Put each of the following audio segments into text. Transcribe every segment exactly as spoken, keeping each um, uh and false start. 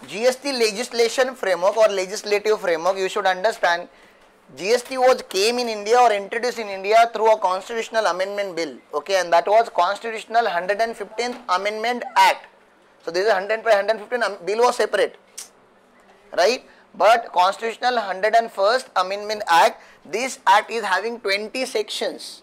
G S T legislation framework or legislative framework, you should understand, G S T was came in India or introduced in India through a constitutional amendment bill, okay, and that was Constitutional one hundred fifteenth Amendment Act. So this is one hundred fifteenth bill was separate, right? But Constitutional one hundred first Amendment Act, this act is having twenty sections.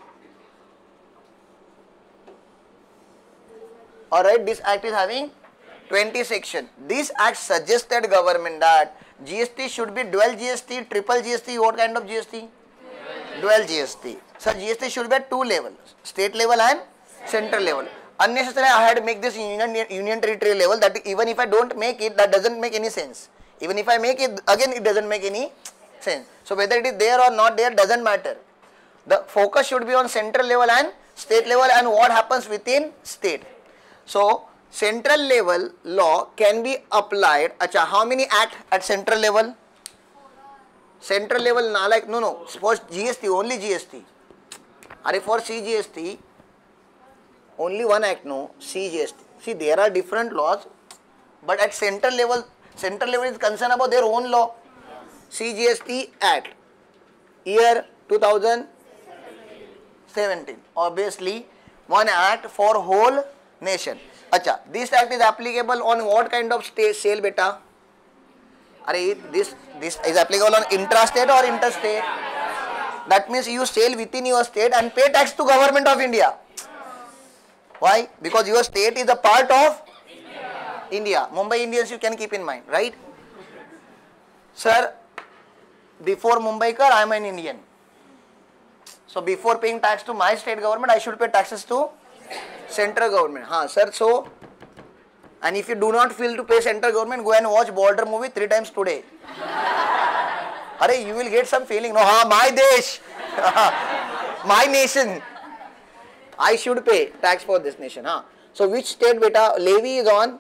Alright, this act is having twenty sections. This act suggested government that G S T should be dual G S T, triple G S T, what kind of G S T? Dual G S T. So G S T should be at two levels, state level and central level. Unnecessarily I had to make this union, union territory level, that even if I don't make it, that doesn't make any sense. Even if I make it, again it doesn't make any sense. So whether it is there or not there doesn't matter. The focus should be on central level and state level and what happens within state. So central level law can be applied. Acha, how many act at central level? Central level na like, no, no, suppose G S T, only G S T. Are for C G S T, only one act, no, C G S T. See, there are different laws, but at central level, central level is concerned about their own law. C G S T Act, year two thousand seventeen. Obviously, one act for whole nation. Acha, this act is applicable on what kind of state sale, beta? Are this this is applicable on intrastate or interstate? That means you sell within your state and pay tax to government of India. Why? Because your state is a part of India. India. Mumbai Indians you can keep in mind, right? Sir, before Mumbaikar, I am an Indian. So before paying tax to my state government, I should pay taxes to central government. Huh, sir, so, and if you do not feel to pay central government, go and watch border movie three times today. Are you will get some feeling, no, ha, my desh, my nation. I should pay tax for this nation. Huh? So which state, beta? Levy is on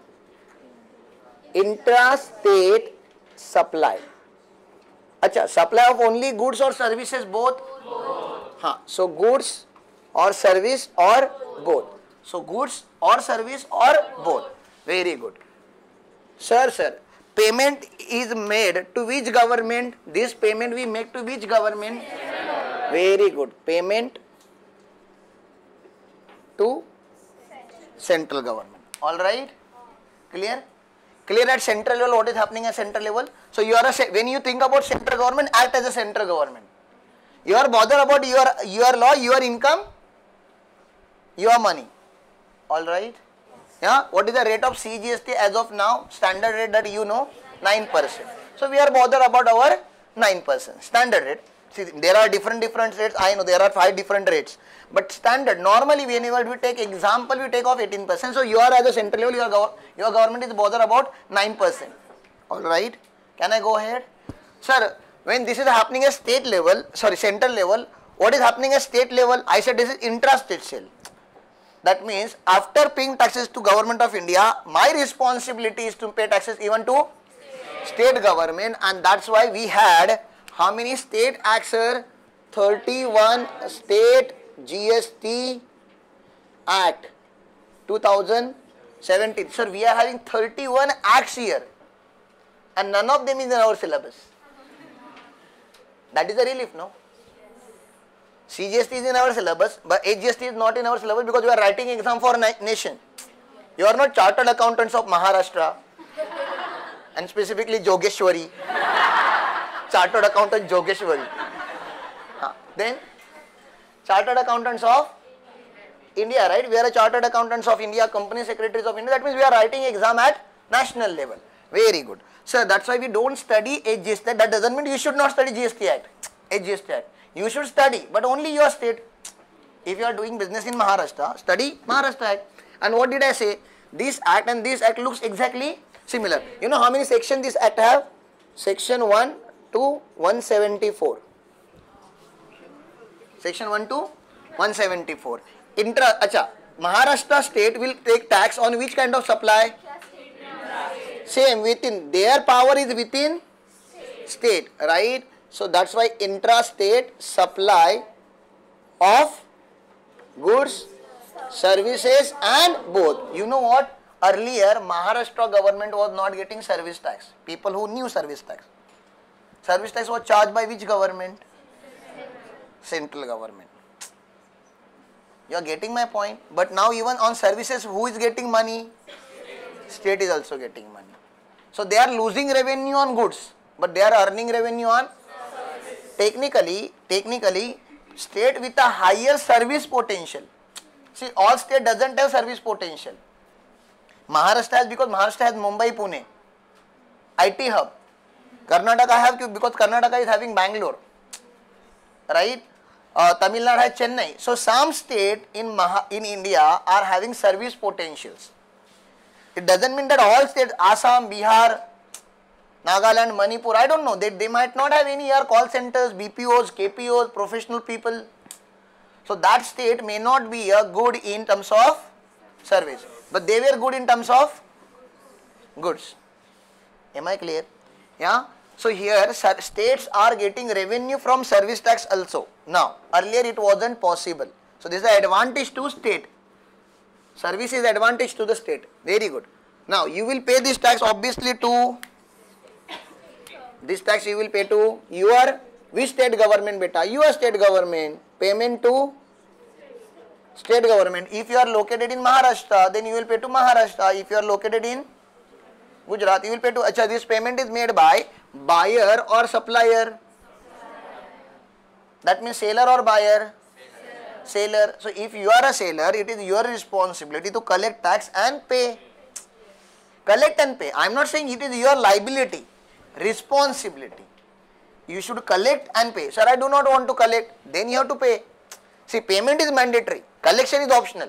intrastate supply. Acha, supply of only goods or services, both? Both. Huh. So goods or service or both. So goods or service or both. Very good. Sir, sir, payment is made to which government? This payment we make to which government? Very good. Payment to central government. All right? Clear? Clear at central level what is happening at central level? So you are a, when you think about central government, act as a central government. You are bothered about your, your law, your income, your money. All right? Yeah? What is the rate of C G S T as of now? Standard rate that you know, nine percent. So we are bothered about our nine percent. Standard rate. See, there are different different rates. I know there are five different rates. But standard, normally whenever we take example, we take off eighteen percent. So you are as a central level, your, gov your government is bothered about nine percent. Alright. Can I go ahead? Sir, when this is happening at state level, sorry, central level, what is happening at state level? I said this is intrastate sale. That means after paying taxes to government of India, my responsibility is to pay taxes even to state, state government, and that's why we had how many state acts, sir? thirty-one state G S T Act two thousand seventeen. Sir, we are having thirty-one acts here and none of them is in our syllabus. That is a relief, no? C G S T is in our syllabus, but H G S T is not in our syllabus because we are writing exam for nation. You are not chartered accountants of Maharashtra and specifically Jogeshwari. Chartered accountant Jogeshwari. Huh. Then chartered accountants of India, right? We are a chartered accountants of India, company secretaries of India. That means we are writing exam at national level. Very good. Sir, that's why we don't study H G S T. That doesn't mean you should not study G S T Act, H G S T Act. You should study, but only your state. If you are doing business in Maharashtra, study Maharashtra Act. And what did I say? This act and this act looks exactly similar. You know how many sections this act have? Section one to one seventy-four. Section one to one seventy-four. Intra, acha, Maharashtra state will take tax on which kind of supply? Same, within, their power is within state, right? So that's why intra-state supply of goods, services and both. You know what? Earlier, Maharashtra government was not getting service tax. People who knew service tax. Service tax was charged by which government? Central government. You are getting my point. But now even on services, who is getting money? State is also getting money. So they are losing revenue on goods, but they are earning revenue on service. Technically, technically, state with a higher service potential. See, all state doesn't have service potential. Maharashtra has, because Maharashtra has Mumbai, Pune, I T hub. Karnataka have, because Karnataka is having Bangalore, right? Uh, Tamil Nadu has Chennai. So some state in Maha, in India are having service potentials. It doesn't mean that all states, Assam, Bihar, Nagaland, Manipur, I don't know, they, they might not have any here call centers, B P Os, K P Os, professional people. So that state may not be a good in terms of service, but they were good in terms of goods. Am I clear? Yeah. So here states are getting revenue from service tax also. Now earlier it wasn't possible. So this is the advantage to state. Service is advantage to the state. Very good. Now you will pay this tax obviously to, this tax you will pay to your, which state government beta? Your state government. Payment to state government. If you are located in Maharashtra, then you will pay to Maharashtra. If you are located in Gujarat, you will pay to, achha, this payment is made by buyer or supplier. That means seller or buyer? Seller. So if you are a seller, it is your responsibility to collect tax and pay. Collect and pay. I am not saying it is your liability. Responsibility. You should collect and pay. Sir, I do not want to collect. Then you have to pay. See, payment is mandatory. Collection is optional.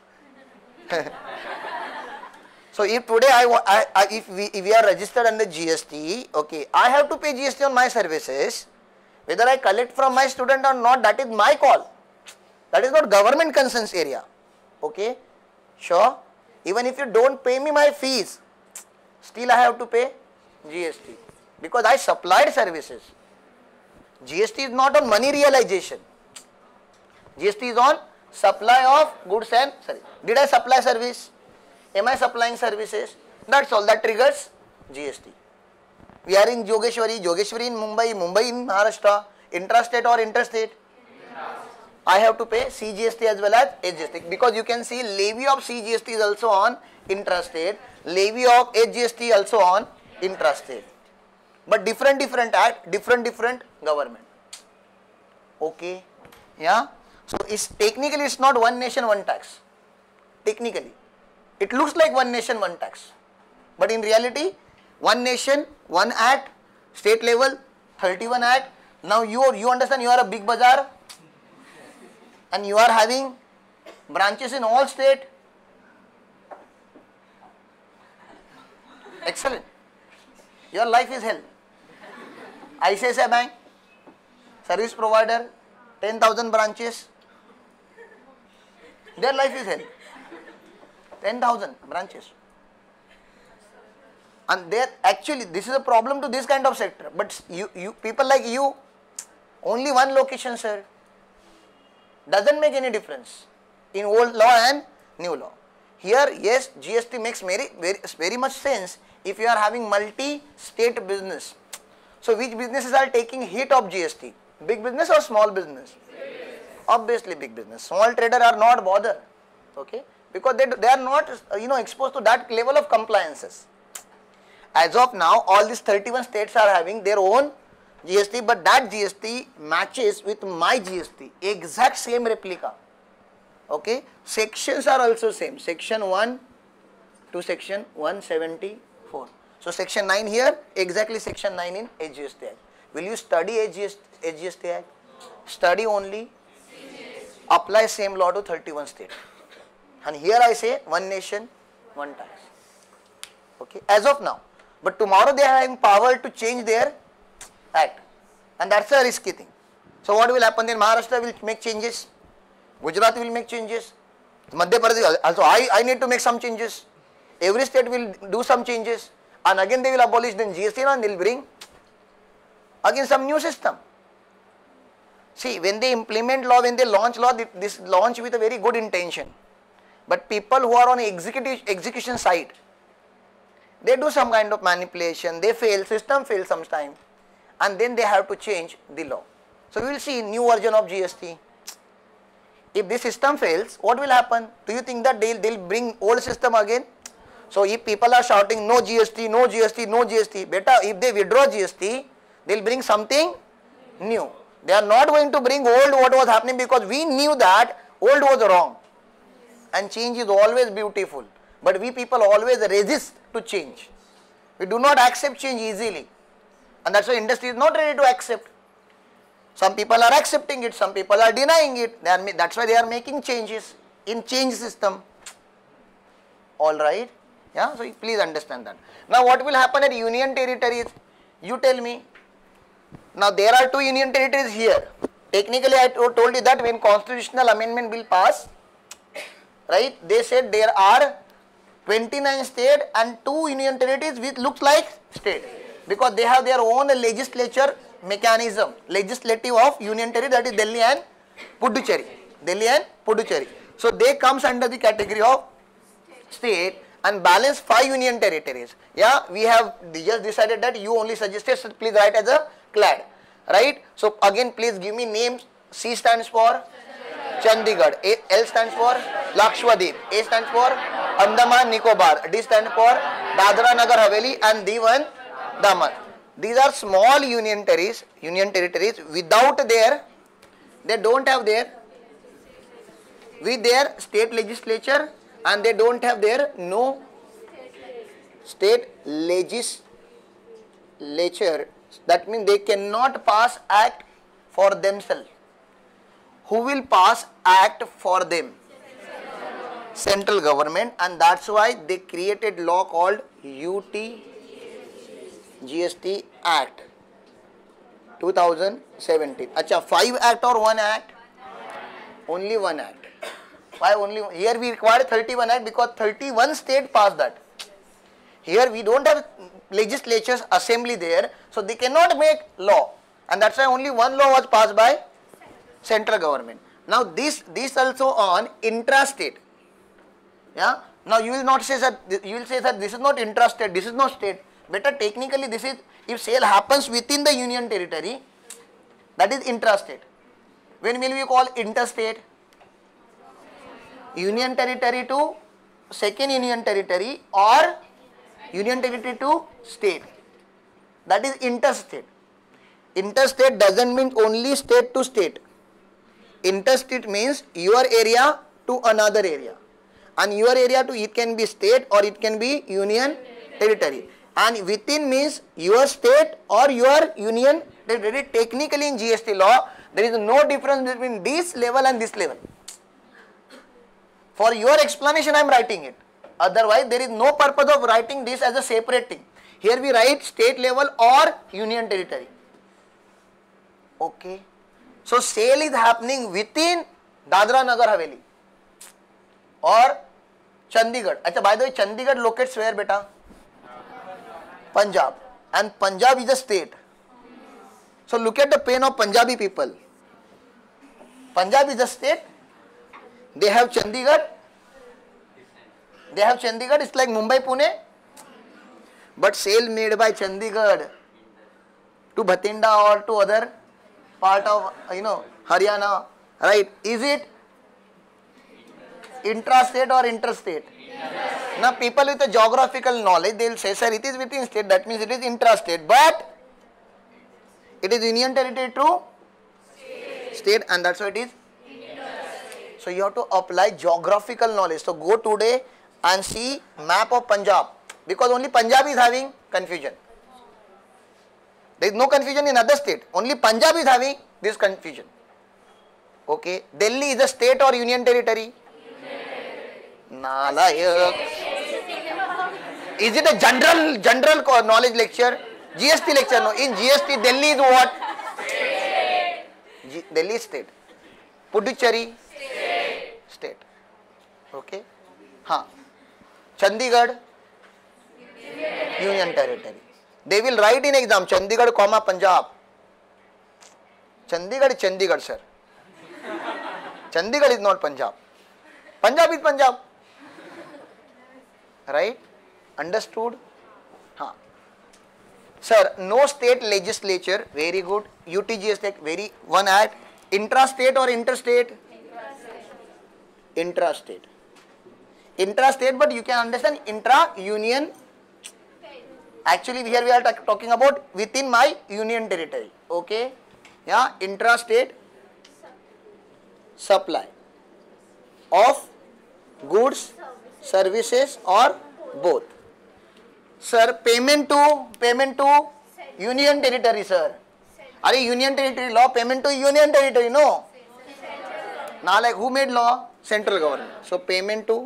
So if today I, I, I if we if we are registered under G S T, okay, I have to pay G S T on my services. Whether I collect from my student or not, that is my call. That is not government concerns area. Okay, sure. Even if you don't pay me my fees, still I have to pay G S T because I supplied services. G S T is not on money realization. G S T is on supply of goods and services. Did I supply service? Am I supplying services? That's all. That triggers G S T. We are in Jogeshwari, Jogeshwari in Mumbai, Mumbai in Maharashtra, intrastate or interstate? I have to pay C G S T as well as H G S T because you can see levy of C G S T is also on intrastate, levy of H G S T also on intrastate. But different different act, different different government. Okay, yeah. So it's technically it's not one nation one tax. Technically, it looks like one nation one tax, but in reality, one nation one act, state level thirty-one act. Now you are, you understand you are a big bazaar. And you are having branches in all state. Excellent. Your life is hell. I C I C I Bank, service provider, ten thousand branches. Their life is hell. ten thousand branches. And they actually, this is a problem to this kind of sector. But you, you people like you, only one location, sir. Doesn't make any difference in old law and new law. Here, yes, G S T makes very, very, very much sense if you are having multi-state business. So, which businesses are taking hit of G S T? Big business or small business? Big. Obviously, big business. Small trader are not bothered, okay, because they, they are not, you know, exposed to that level of compliances. As of now, all these thirty-one states are having their own G S T, but that G S T matches with my G S T, exact same replica. Okay, sections are also same, section one to section one seventy-four. So section nine here, exactly section nine in H G S T Act. Will you study H G S T Act? Study only, apply same law to thirty-one states. And here I say one nation, one tax. Okay, as of now. But tomorrow they are having power to change their act, and that's a risky thing. So what will happen then? Maharashtra will make changes, Gujarat will make changes, Madhya Pradesh also I, I need to make some changes, every state will do some changes, and again they will abolish then G S T and they will bring again some new system. See, when they implement law, when they launch law, this launch with a very good intention, But people who are on executive execution side, they do some kind of manipulation, they fail, system fails sometimes, and then they have to change the law. So we will see new version of G S T. If this system fails, what will happen? Do you think that they'll, they'll bring old system again? So if people are shouting no G S T, no G S T, no G S T, better if they withdraw G S T, they'll bring something new. They are not going to bring old what was happening, because we knew that old was wrong. And change is always beautiful. But we people always resist to change. We do not accept change easily. And that's why industry is not ready to accept. Some people are accepting it, some people are denying it. They are, that's why they are making changes in change system. Alright? Yeah, so please understand that. Now what will happen at union territories? You tell me. Now there are two union territories here. Technically I told you that when constitutional amendment bill pass, right, they said there are twenty-nine states and two union territories which looks like state, because they have their own legislature mechanism, legislative of union territory, that is Delhi and Puducherry. Delhi and Puducherry. So they comes under the category of state and balance five union territories. Yeah, we have just decided that you only suggested, so please write as a clad. Right? So again please give me names. C stands for Chandigarh, A, L stands for Lakshadweep, A stands for Andaman Nicobar, D stands for Dadra Nagar Haveli, and D one Daman. These are small union territories, union territories without their, they don't have their, with their state legislature, and they don't have their no state legislature. That means they cannot pass act for themselves. Who will pass act for them? Central government, and that's why they created law called U T G S T Act two thousand seventeen. Acha, five act or one act? Only one act. Why only? Here we require thirty-one act because thirty-one state passed that. Here we don't have legislatures, assembly there, so they cannot make law, and that's why only one law was passed by central government. Now this this also on intrastate. Yeah. Now you will not say that, you will say that this is not intrastate, this is not state. Better technically this is, if sale happens within the union territory, that is intrastate. When will we call interstate? Union territory to second union territory or union territory to state. That is interstate. Interstate doesn't mean only state to state. Interstate means your area to another area. And your area to, it can be state or it can be union territory. And within means your state or your union territory. Technically in G S T law, there is no difference between this level and this level. For your explanation I am writing it. Otherwise there is no purpose of writing this as a separate thing. Here we write state level or union territory. Okay. So sale is happening within Dadra Nagar Haveli or Chandigarh. Achha, by the way, Chandigarh locates where, beta? Punjab. And Punjab is a state. So look at the pain of Punjabi people. Punjab is a state. They have Chandigarh. They have Chandigarh. It's like Mumbai, Pune. But sale made by Chandigarh to Bhatinda or to other part of, you know, Haryana, right? Is it intrastate or interstate? Yes. Now people with a geographical knowledge, they will say, sir, it is within state, that means it is intrastate, but it is union territory to state, state and that's why it is interstate. So you have to apply geographical knowledge. So go today and see map of Punjab, because only Punjab is having confusion. There is no confusion in other state. Only Punjab is having this confusion. Okay. Delhi is a state or union territory? Nalayak. Is it a general general knowledge lecture? G S T lecture? No. In G S T, Delhi is what? State. G Delhi is state. Puducherry? State. State. Okay. Huh. Chandigarh? Union, union territory. They will write in exam Chandigarh, comma Punjab. Chandigarh is Chandigarh, sir. Chandigarh is not Punjab. Punjab is Punjab. right? Understood? Huh. Sir, no state legislature, very good. U T G S T, very, one act. Intrastate or interstate? Intrastate. Intrastate, but you can understand intra-union. Actually, here we are talking about within my union territory. Okay? Yeah, intrastate supply of goods, services or both. Sir, payment to payment to union territory, sir. Are union territory law, payment to union territory, no? Now, like who made law? Central government. So, payment to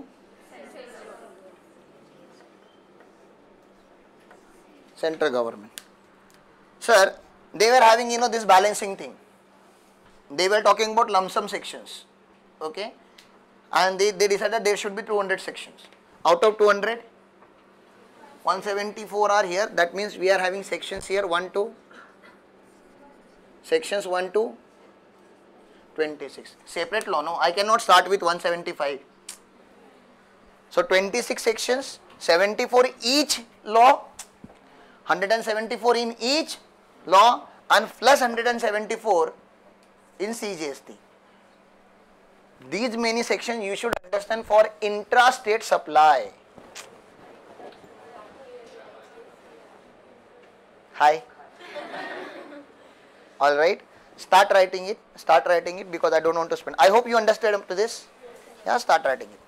central government. Sir, they were having, you know, this balancing thing. They were talking about lump sum sections. Okay? And they, they decided there should be two hundred sections. Out of two hundred, one seventy-four are here. That means we are having sections here one to sections one to twenty-six. Separate law, no? I cannot start with one seventy-five. So, twenty-six sections, seventy-four each law, one hundred seventy-four in each law and plus one hundred seventy-four in C G S T. These many sections you should understand for intrastate supply. Hi. Alright. Start writing it. Start writing it because I don't want to spend. I hope you understood up to this. Yeah, start writing it.